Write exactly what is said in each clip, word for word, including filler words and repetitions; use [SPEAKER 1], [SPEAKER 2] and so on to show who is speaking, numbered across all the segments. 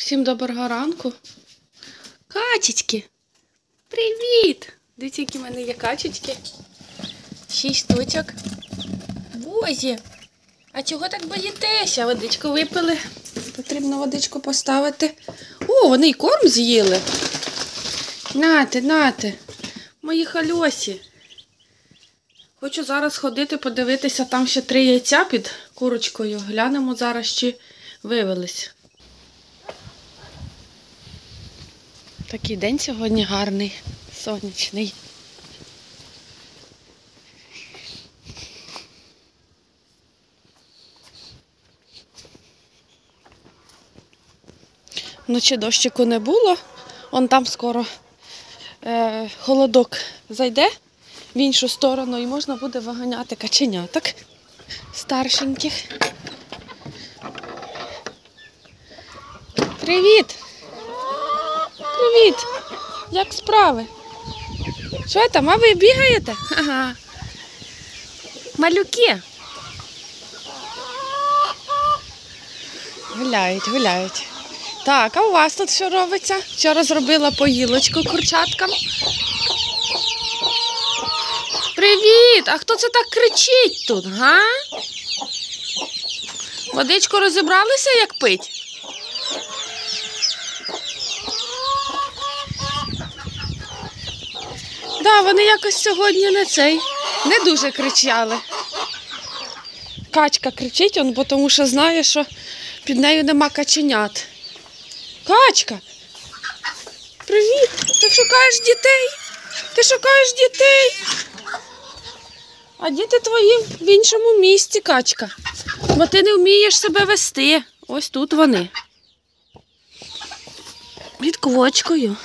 [SPEAKER 1] Всім доброго ранку. Качечки! Привіт! Дивіться, які в мене є качечки. Шість штучок. Бозі! А чого так боїтеся? Водичку випили. Потрібно водичку поставити. О, вони й корм з'їли. Нате, нате. Мої хальосі. Хочу зараз ходити, подивитися, там ще три яйця під курочкою. Глянемо зараз, чи вивелись. Такий день сьогодні гарний, сонячний. Вночі дощику не було. Он там скоро е, холодок зайде в іншу сторону і можна буде виганяти каченяток старшеньких. Привіт! Привіт! Як справи? Що там, а ви бігаєте? Ага. Малюки. Гуляють, гуляють. Так, а у вас тут що робиться? Вчора зробила поїлочку курчаткам. Привіт! А хто це так кричить тут, га? Водичку розібралися, як пить? Да, вони якось сьогодні не цей, не дуже кричали. Качка кричить, он, бо тому що знає, що під нею нема каченят. Качка! Привіт! Ти шукаєш дітей? Ти шукаєш дітей? А діти твої в іншому місці, качка. Бо ти не вмієш себе вести. Ось тут вони. Під квочкою.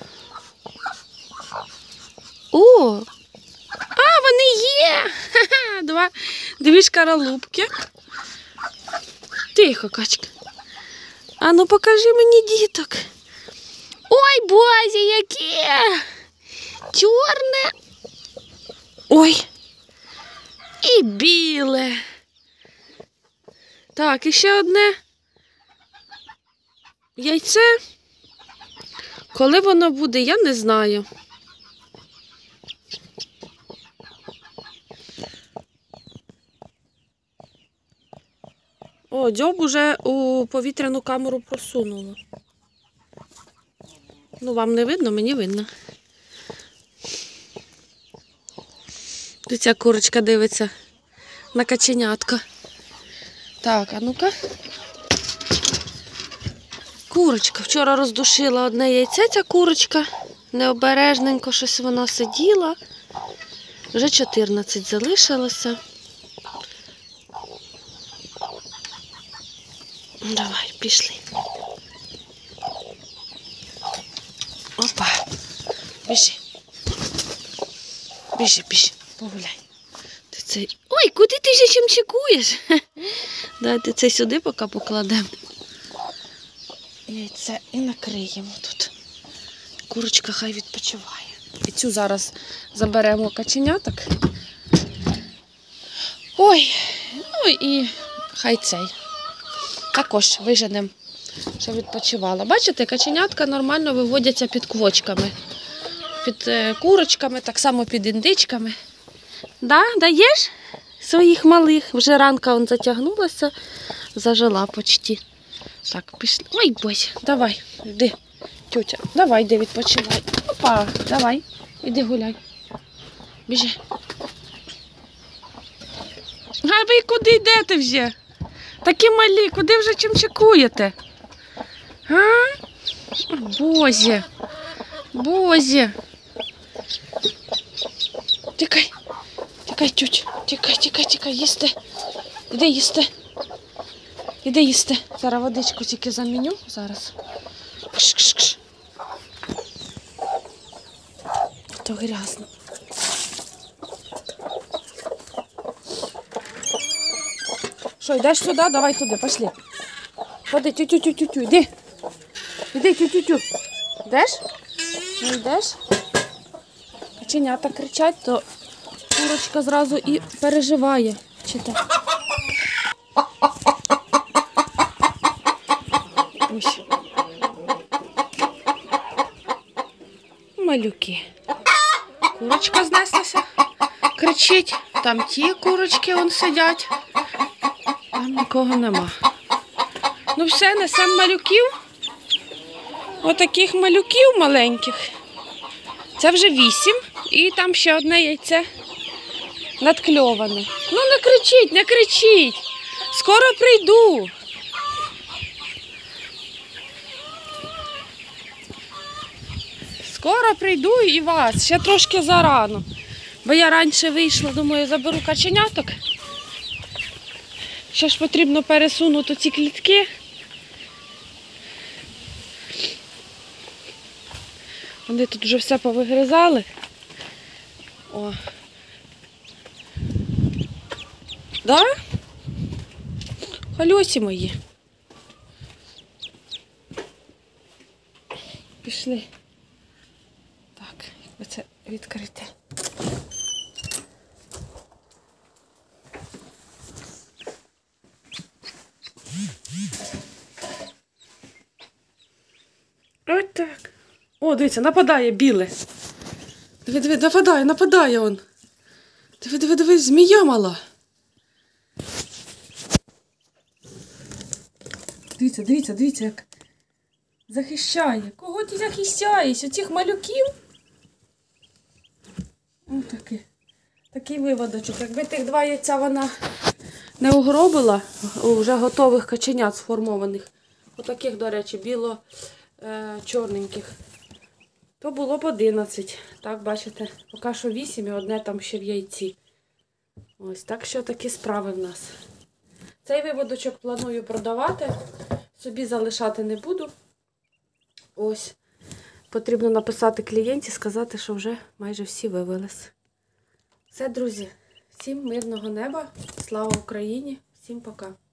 [SPEAKER 1] О! А, вони є! Ха-ха! Два, дві шкаралупки. Тихо, качка. А ну покажи мені діток. Ой, бозі, яке! Чорне. Ой. І біле. Так, і ще одне яйце. Коли воно буде, я не знаю. О, дзьоб уже у повітряну камеру просунуло. Ну, вам не видно, мені видно. Тут ця курочка дивиться на каченятка. Так, а ну-ка. Курочка. Вчора роздушила одне яйце ця курочка. Необережненько щось вона сиділа. Вже чотирнадцять залишилося. Давай, пішли. Опа. Біжи. Біжи, біжи. Погуляй. Ти цей... Ой, куди ти ще чим чекуєш? Давайте це сюди поки покладемо. Яйце і накриємо тут. Курочка хай відпочиває. І цю зараз заберемо каченяток. Ой, ну і хай цей. Також виженемо, що відпочивала. Бачите, каченятка нормально виводяться під квочками. Під е, курочками, так само під індичками. Да, даєш своїх малих? Вже ранка он затягнулася, зажила почти. Так, пішли. Ой, бось, давай, йди, тютя, давай, йди відпочивай. Опа, давай, іди гуляй. Біжи. А ви куди йдете вже? Такі малі, куди вже чим чекуєте? А? Бозі, Бозі. Тікай, тікай, тють, тікай, тікай, тікай, їсти. Іди їсти. Іди їсти. Зараз водичку тільки заміню, зараз. Кш-кш-кш. То грязно. Що, йдеш сюди? Давай туди, пішли. Ходи, тю-тю-тю-тю-тю, йди. Іди, тю-тю-тю. Йдеш? Не йдеш? Каченята кричать, то курочка зразу і переживає. Чите. Ось. малюки. Курочка знеслася, кричить. Там ті курочки вон сидять. Там нікого нема. Ну все, несемо малюків. Отаких малюків маленьких. Це вже вісім. І там ще одне яйце надкльоване. Ну не кричіть, не кричіть. Скоро прийду. Скоро прийду і вас. Ще трошки зарано. Бо я раніше вийшла, думаю, заберу каченяток. Ще ж потрібно пересунути ці клітки. Вони тут вже все повигризали. О. Да? Хальосі мої. Пішли. Так, якби це відкрити. Ось так. О, дивіться, нападає біле. Диви, диви, нападає, нападає он. Диви, диви, диви, змія мала. Дивіться, дивіться, дивіться, як захищає. Кого ти захищаєш? Оцих малюків? Ось такий. Такий виводочок. Якби тих два яйця вона не угробила, у вже готових каченят сформованих, отаких, до речі, біло-чорненьких, то було б одинадцять. Так, бачите, поки що вісім і одне там ще в яйці. Ось, так що такі справи в нас. Цей виводочок планую продавати, собі залишати не буду. Ось, потрібно написати клієнті, сказати, що вже майже всі вивелись. Все, друзі, всім мирного неба, слава Україні, всім пока.